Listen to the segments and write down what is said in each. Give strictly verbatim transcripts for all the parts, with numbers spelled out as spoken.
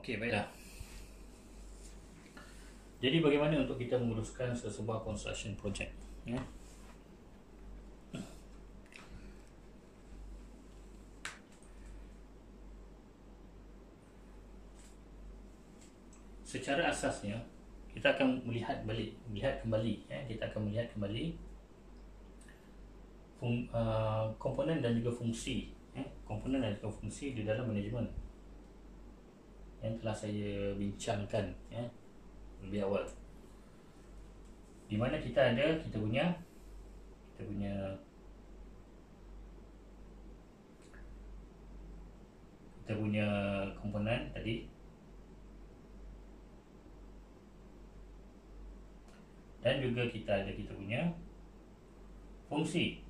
Okey, baiklah. Jadi bagaimana untuk kita menguruskan sesebuah construction project, ya? Secara asasnya kita akan melihat balik, melihat kembali, ya. Kita akan melihat kembali fung, uh, komponen dan juga fungsi, ya. Komponen dan juga fungsi di dalam manajemen yang telah saya bincangkan, ya, lebih awal. Di mana kita ada kita punya kita punya kita punya komponen tadi, dan juga kita ada kita punya fungsi,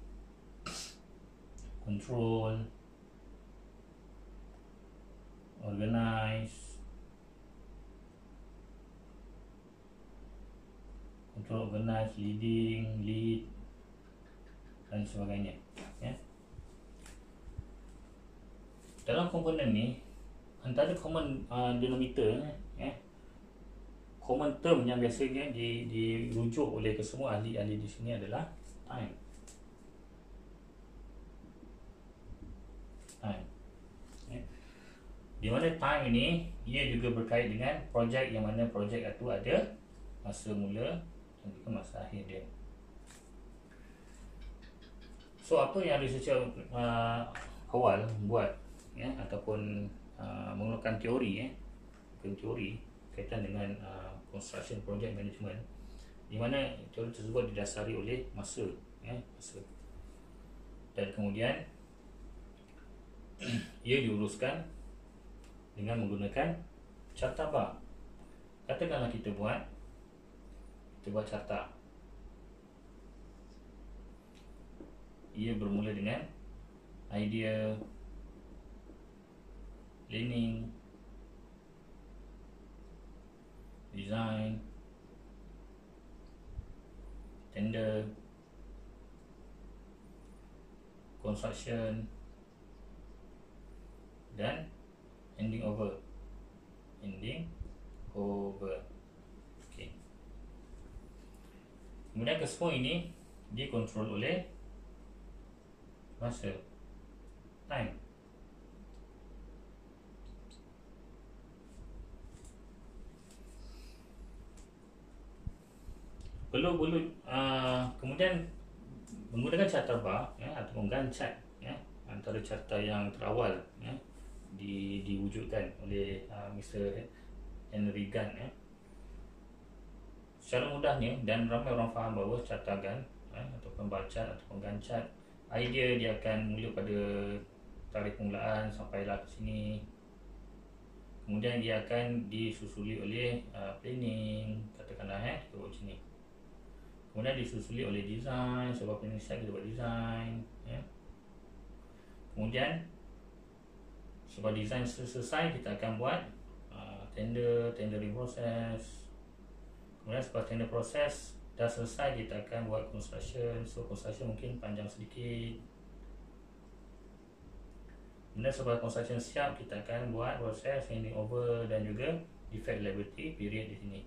control, organize, control, organize, leading, lead, dan sebagainya, ya. Dalam komponen ni antara common uh, denominator, ya, common term yang biasanya di, dirujuk oleh kesemua ahli-ahli di sini adalah time. Time. Ya. Di mana time ini ia juga berkait dengan projek yang mana projek itu ada masa mula dan juga masa akhir dia. So apa yang researcher uh, awal buat, ya, ataupun uh, menggunakan teori, ya, bukan teori kaitan dengan uh, construction project management, di mana teori tersebut didasari oleh masa, ya, masa. Dan kemudian ia diuruskan dengan menggunakan carta bar. Katakanlah kita buat kita buat carta. Ia bermula dengan idea, planning, design, tender, construction, dan ending over. Ending over. Okay. Kemudian kesemua ini dikontrol oleh masa, time. Perlu perlu uh, kemudian menggunakan carta bar, ya, atau menggancet, ya, antara carta yang terawal, ya, di diwujudkan oleh uh, Mister Henry Gantt, ya. Secara mudahnya dan ramai orang faham bahawa carta Gantt, ya, ataupun bacat ataupun gancet, idea dia akan mula pada tarikh permulaan sampailah ke sini. Kemudian dia akan disusuli oleh uh, planning, katakanlah, eh, kita buat macam ni. Kemudian disusuli oleh design, sebab planning selesai kita buat design, ya. Kemudian sebab design selesai kita akan buat uh, tender, tendering process. Kemudian sebab tender process dah selesai kita akan buat construction. So construction mungkin panjang sedikit. Kemudian sebab construction siap kita akan buat proses handing over dan juga defect liability period di sini.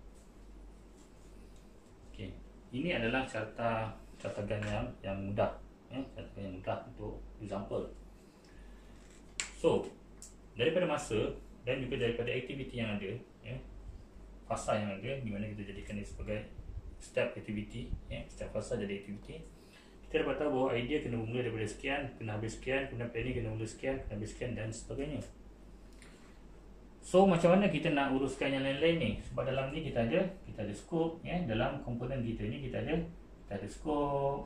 Okey, ini adalah carta carta Gantt yang yang mudah, ya, carta yang mudah untuk example. So daripada masa dan juga daripada aktiviti yang ada, ya, fasa yang ada, di mana kita jadikan ini sebagai step activity, ya, step fasa jadi activity. Kita dapat tahu bahawa idea kena bermula daripada sekian, kena habis sekian, kemudian planning kena mula sekian, kena habis sekian, dan sebagainya. So macam mana kita nak uruskan yang lain-lain ni? Sebab dalam ni kita ada kita ada scope, ya, dalam komponen kita ni kita ada kita ada scope,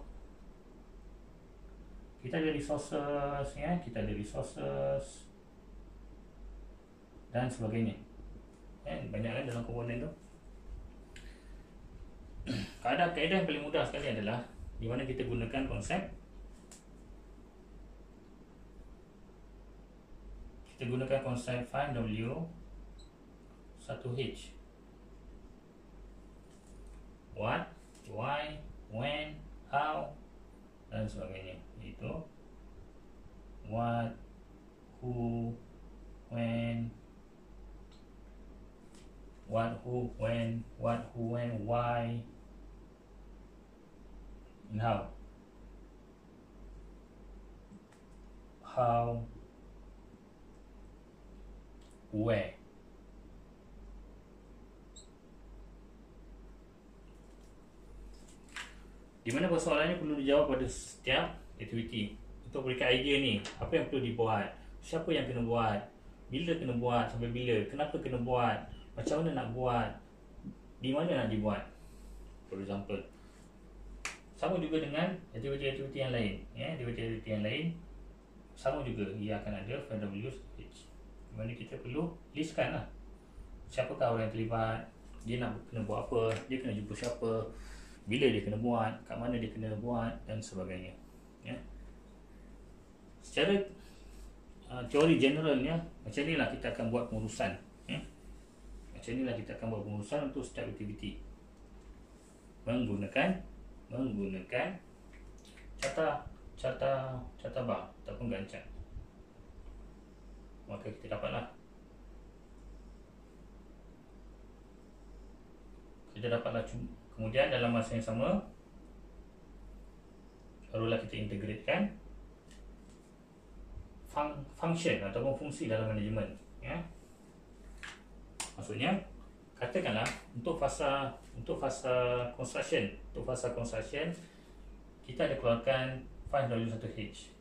kita ada resources, ya, kita ada resources dan sebagainya, ya, banyak kan dalam komponen tu. Kaedah kaedah yang paling mudah sekali adalah di mana kita gunakan konsep kita gunakan konsep five W one H. What, why, when, how, dan sebagainya. Itu what, who, when, what, who, when, what, who, when, why, and how. How, where. Di mana persoalannya perlu dijawab pada setiap aktiviti. Untuk berikan idea ni, apa yang perlu dibuat, siapa yang kena buat, bila kena buat, sampai bila, kenapa kena buat, macam mana nak buat, di mana nak dibuat. For example, sama juga dengan aktiviti-aktiviti yang lain, ya, aktiviti-aktiviti yang lain sama juga, ia akan ada five W H, di mana kita perlu listkan lah siapakah orang yang terlibat, dia nak kena buat apa, dia kena jumpa siapa, bila dia kena buat, kat mana dia kena buat, dan sebagainya, ya. Secara uh, teori generalnya, macam inilah kita akan buat pengurusan, ya. Macam inilah kita akan buat pengurusan untuk setiap aktiviti menggunakan menggunakan carta carta carta bar ataupun gancat. Maka kita dapatlah kita dapatlah kemudian dalam masa yang sama barulah kita integratekan fun, function ataupun fungsi dalam manajemen, ya. Maksudnya katakanlah untuk fasa untuk fasa construction, untuk fasa construction kita ada keluarkan five W one H.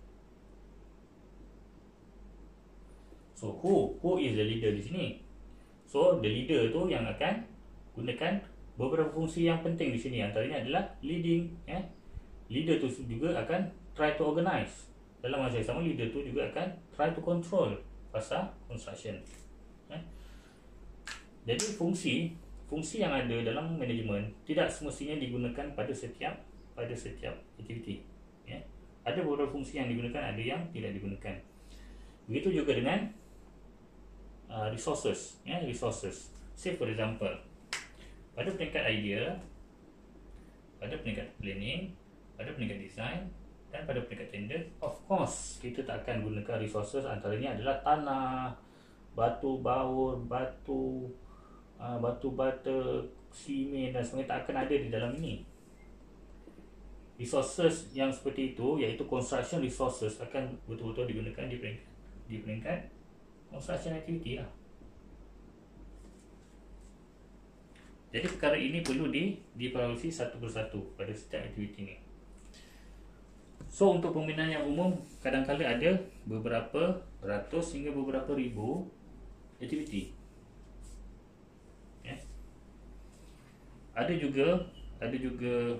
So who who is the leader di sini? So the leader tu yang akan gunakan beberapa fungsi yang penting di sini, antaranya adalah leading, ya. Leader tu juga akan try to organize. Dalam masa yang sama, leader tu juga akan try to control fasa construction, ya. Jadi fungsi fungsi yang ada dalam manajemen tidak semestinya digunakan pada setiap pada setiap aktiviti, ya. Ada beberapa fungsi yang digunakan, ada yang tidak digunakan. Begitu juga dengan uh, resources, ya, resources. Say for example, pada peringkat idea, pada peringkat planning, pada peringkat design, dan pada peringkat tender, of course kita tak akan gunakan resources, antaranya adalah tanah, batu baur, batu uh, batu bata, simen dan sebagainya, tak akan ada di dalam ini. Resources yang seperti itu, iaitu construction resources, akan betul-betul digunakan di peringkat di peringkat construction activity lah. Jadi perkara ini perlu di diperawati satu persatu pada setiap aktiviti ini. So untuk pembinaan yang umum, kadang-kadang ada beberapa ratus hingga beberapa ribu aktiviti, ya. Ada juga ada juga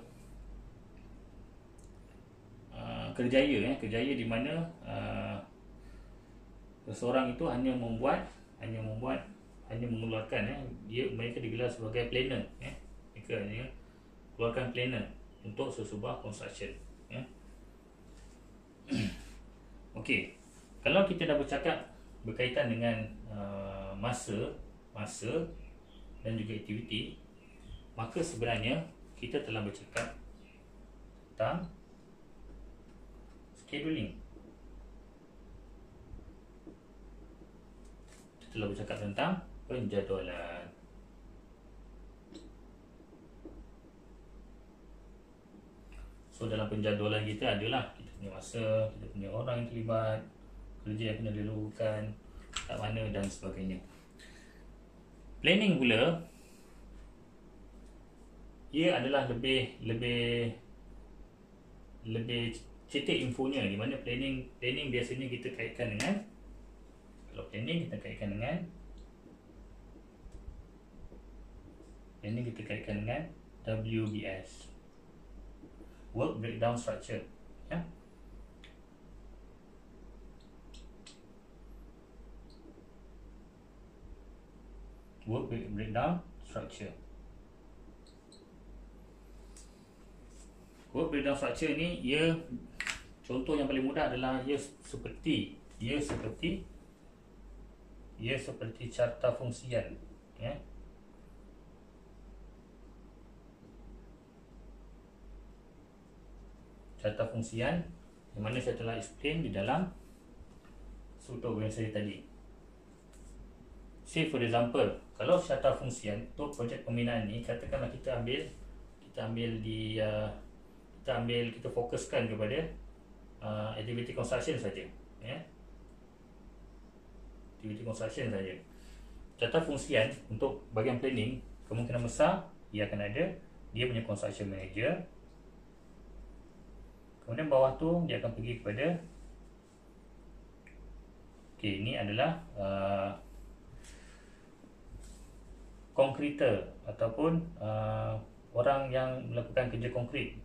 uh, kerjaya, ya, kerjaya di mana uh, seseorang itu hanya membuat hanya membuat hanya mengeluarkan, ya, dia mereka digelar sebagai planner, ya. Mereka hanya keluarkan planner untuk sesebuah construction, ya. Okey, kalau kita dah bercakap berkaitan dengan uh, masa masa dan juga aktiviti, maka sebenarnya kita telah bercakap tentang scheduling. Kita telah bercakap tentang penjadualan. So dalam penjadualan kita adalah kita punya masa, kita punya orang yang terlibat, kerja yang kena dilakukan, kat mana dan sebagainya. Planning pula, ia adalah lebih lebih lebih cetek infonya, di mana planning planning biasanya kita kaitkan dengan, kalau planning kita kaitkan dengan planning kita kaitkan dengan W B S, Work Breakdown Structure, ya. Work Breakdown Structure. Work Breakdown Structure ni, ia contoh yang paling mudah adalah ia seperti ia seperti ia seperti carta fungsian, ya. Carta fungsian yang mana saya telah explain di dalam struktur organisasi tadi. say for example, kalau syarta fungsian untuk projek pembinaan ni, katakanlah kita ambil kita ambil di uh, kita ambil kita fokuskan kepada uh, activity construction saja, ya. Activity construction saja. Syarta fungsian untuk bahagian planning, kemungkinan besar ia akan ada dia punya construction manager. Kemudian bawah tu dia akan pergi kepada, okey, ini adalah uh, konkreter ataupun uh, orang yang melakukan kerja konkret.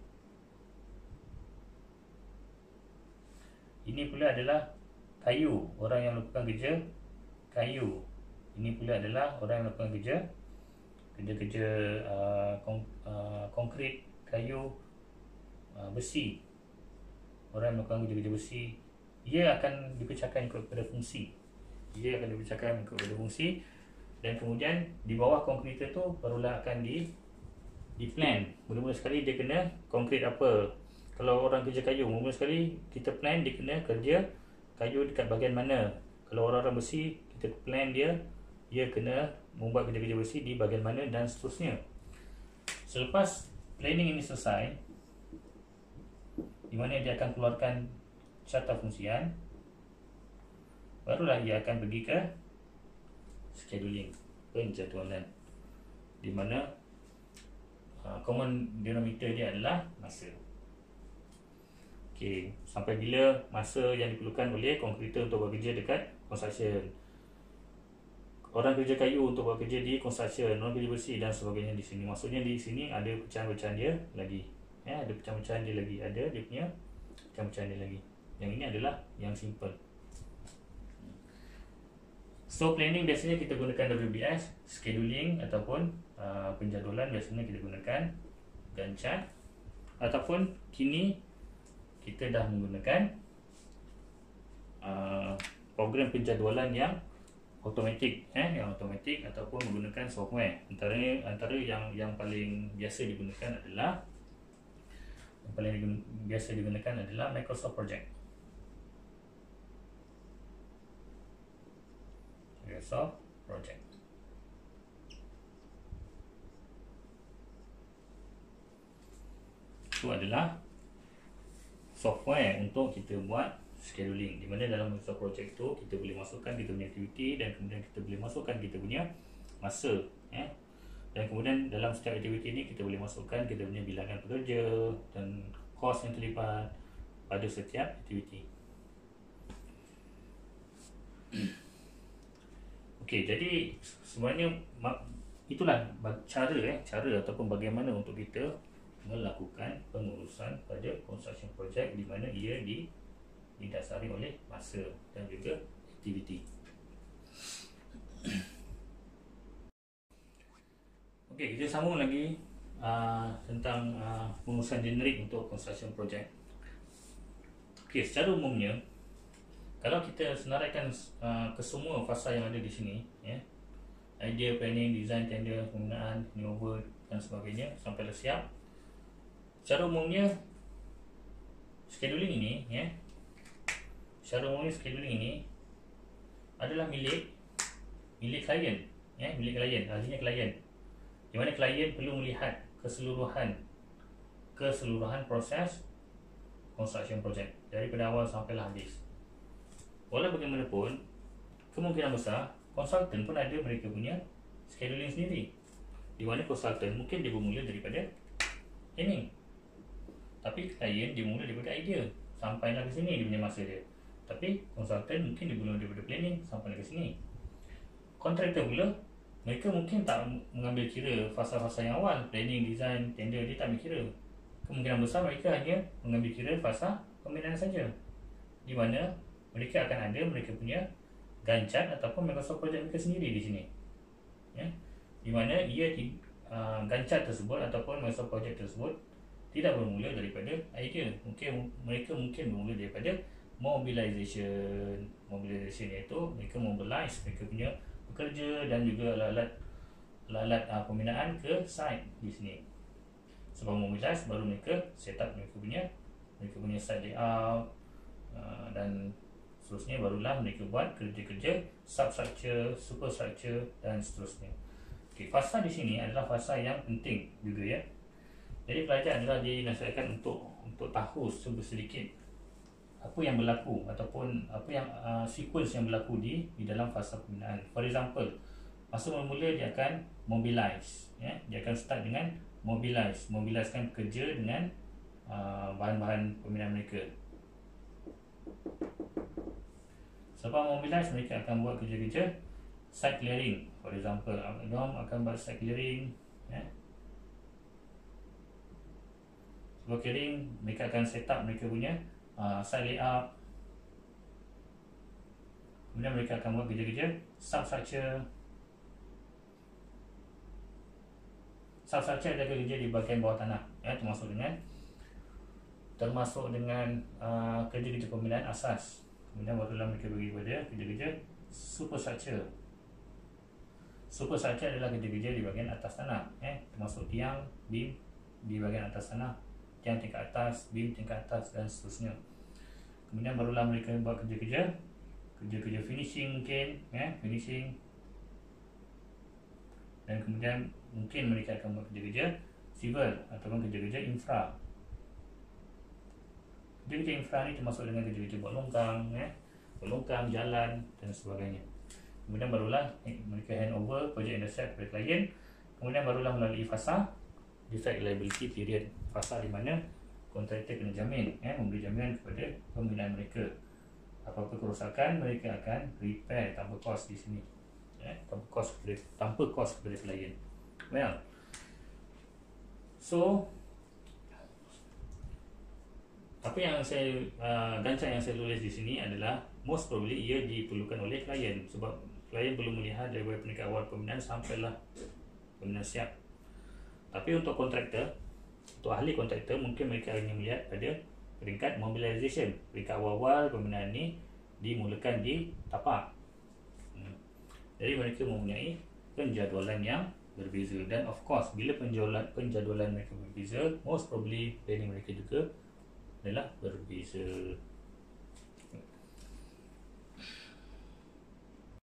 Ini pula adalah kayu, orang yang melakukan kerja kayu. Ini pula adalah orang yang melakukan kerja kerja-kerja uh, kon, uh, konkret, kayu, uh, besi. Orang yang melakukan kerja-kerja besi, ia akan dipecahkan kepada fungsi. Ia akan dipecahkan kepada fungsi. Dan kemudian di bawah konkreter tu barulah akan di di plan. Mula-mula sekali dia kena konkret apa. Kalau orang kerja kayu, mula-mula sekali kita plan dia kena kerja kayu dekat bahagian mana. Kalau orang-orang besi, kita plan dia dia kena membuat kerja-kerja besi di bahagian mana dan seterusnya. Selepas planning ini selesai, di mana dia akan keluarkan syarta fungsian, barulah ia akan pergi ke scheduling, penjadualan, di mana uh, common denominator dia adalah masa. Okey, sampai bila masa yang diperlukan oleh konkreter untuk bekerja dekat construction, orang kerja kayu untuk buat kerja di construction, orang kerja bersih dan sebagainya di sini. Maksudnya di sini ada pecahan-pecahan dia lagi. Ya, ada pecahan-pecahan dia lagi, ada dia punya pecahan-pecahan dia lagi. Yang ini adalah yang simple. So planning biasanya kita gunakan W B S, scheduling ataupun uh, penjadualan biasanya kita gunakan Gantt chart, ataupun kini kita dah menggunakan uh, program penjadualan yang automatik, eh yang automatik ataupun menggunakan software. Antara antara yang yang paling biasa digunakan adalah yang paling biasa digunakan adalah Microsoft Project. Microsoft Project. Itu adalah software untuk kita buat scheduling, di mana dalam Microsoft Project tu kita boleh masukkan kita punya aktiviti dan kemudian kita boleh masukkan kita punya masa, ya. Dan kemudian dalam setiap aktiviti ni kita boleh masukkan kita punya bilangan pekerja dan kos yang terlibat pada setiap aktiviti. Okey, jadi sebenarnya itulah cara eh cara ataupun bagaimana untuk kita melakukan pengurusan pada construction project, di mana ia di didasari oleh masa dan juga aktiviti. Okey, kita sambung lagi uh, tentang uh, pengurusan generik untuk construction project. Okey, secara umumnya kalau kita senaraikan uh, kesemua fasa yang ada di sini, ya, idea, planning, design, tender, penggunaan, handover dan sebagainya sampailah siap. Secara umumnya scheduling ini, ya, secara umumnya scheduling ini adalah milik milik klien, ya, milik klien, artinya klien. Di mana klien perlu melihat keseluruhan keseluruhan proses construction project daripada awal sampailah habis. Walau bagaimanapun, kemungkinan besar konsultan pun ada mereka punya scheduling sendiri. Di mana konsultan mungkin dia bermula daripada planning, tapi klien dia mula daripada idea sampailah ke sini dia punya masa dia. Tapi konsultan mungkin dia mula daripada planning sampai ke sini. Kontraktor pula, mereka mungkin tak mengambil kira fasa-fasa yang awal, planning, design, tender, dia tak ambil kira. Kemungkinan besar mereka hanya mengambil kira fasa pembinaan saja, di mana mereka akan ada mereka punya Gantt chart ataupun Microsoft Project mereka sendiri di sini, ya, di mana ia uh, Gantt chart tersebut ataupun Microsoft Project tersebut tidak bermula daripada idea. Mungkin mereka mungkin bermula daripada mobilization. Mobilization iaitu mereka mobilize mereka punya pekerja dan juga alat-alat alat uh, pembinaan ke site di sini. Sebab mobilize baru mereka set up mereka punya mereka punya site layout uh, dan seterusnya barulah mereka buat kerja-kerja substructure, superstructure dan seterusnya. Okey, fasa di sini adalah fasa yang penting juga ya. Jadi pelajar adalah dinasihatkan untuk untuk tahu sedikit apa yang berlaku ataupun apa yang uh, sequence yang berlaku di di dalam fasa pembinaan. For example, masa mula-mula dia akan mobilize ya, dia akan start dengan mobilize, mobilizekan kerja dengan uh, bahan-bahan pembinaan mereka. Sebab mobilize, mereka akan buat kerja-kerja site clearing. For example, Abang akan buat site clearing ya. Sebab clearing, mereka akan set up mereka punya uh, site layout. Kemudian mereka akan buat kerja-kerja substructure. Substructure adalah kerja di bahagian bawah tanah ya, termasuk dengan termasuk dengan uh, kerja-kerja pembinaan asas. Kemudian barulah mereka bagi pada kerja-kerja superstructure. Superstructure adalah kerja-kerja di bahagian atas tanah eh, termasuk tiang, beam di bahagian atas tanah, tiang tingkat atas, beam tingkat atas dan seterusnya. Kemudian barulah mereka buat kerja-kerja kerja-kerja finishing mungkin eh, finishing. Dan kemudian mungkin mereka akan buat kerja-kerja civil ataupun kerja-kerja infra. Kerja-kerja infra ni termasuk dengan kerja-kerja buat longkang, eh, buat longkang, jalan dan sebagainya. Kemudian barulah eh, mereka hand over project intercept kepada klien. Kemudian barulah melalui fasa defect liability period, fasa di mana kontraktor kena jamin, eh, memberi jaminan kepada pembinaan mereka. Apa-apa kerosakan mereka akan repair tanpa kos di sini. Eh, tanpa kos kepada, tanpa kos kepada klien. Well, so apa yang saya uh, gancang yang saya tulis di sini adalah most probably ia diperlukan oleh klien, sebab klien perlu melihat daripada peringkat awal pembinaan sampailah pembinaan siap. Tapi untuk kontraktor, untuk ahli kontraktor, mungkin mereka hanya melihat pada peringkat mobilization, peringkat awal-awal pembinaan ini dimulakan di tapak. hmm. Jadi mereka mempunyai penjadualan yang berbeza, dan of course bila penjadualan penjadualan mereka berbeza, most probably planning mereka juga adalah berbeza.